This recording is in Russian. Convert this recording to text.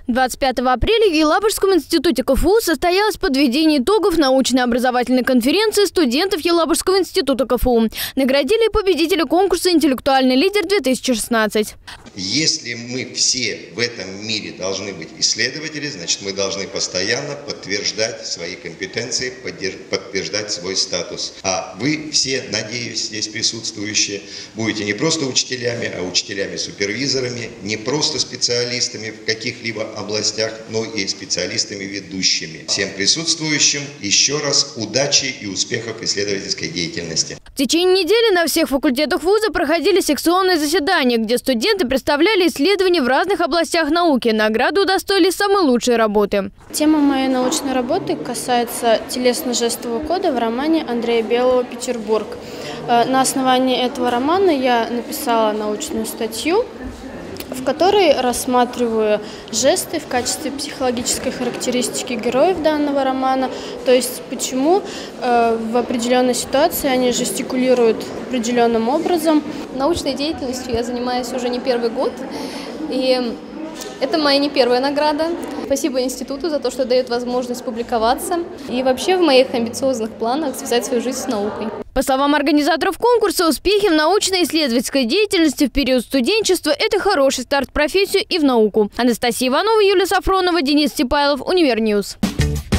25 апреля в Елабужском институте КФУ состоялось подведение итогов научно-образовательной конференции студентов Елабужского института КФУ. Наградили победителя конкурса «Интеллектуальный лидер-2016». Если мы все в этом мире должны быть исследователи, значит, мы должны постоянно подтверждать свои компетенции, подтверждать свой статус. А вы все, надеюсь, здесь присутствующие, будете не просто учителями, а учителями-супервизорами, не просто специалистами в каких-либо областях, но и специалистами ведущими. Всем присутствующим еще раз удачи и успехов в исследовательской деятельности. В течение недели на всех факультетах вуза проходили секционные заседания, где студенты представляли исследования в разных областях науки. Награду удостоились самые лучшие работы. Тема моей научной работы касается телесно-жестового кода в романе Андрея Белого «Петербург». На основании этого романа я написала научную статью, в которой рассматриваю жесты в качестве психологической характеристики героев данного романа, то есть почему в определенной ситуации они жестикулируют определенным образом. Научной деятельностью я занимаюсь уже не первый год, и это моя не первая награда. Спасибо институту за то, что дает возможность публиковаться, и вообще в моих амбициозных планах связать свою жизнь с наукой. По словам организаторов конкурса, успехи в научно-исследовательской деятельности в период студенчества – это хороший старт в профессию и в науку. Анастасия Иванова, Юлия Сафронова, Денис Степайлов, Универньюз.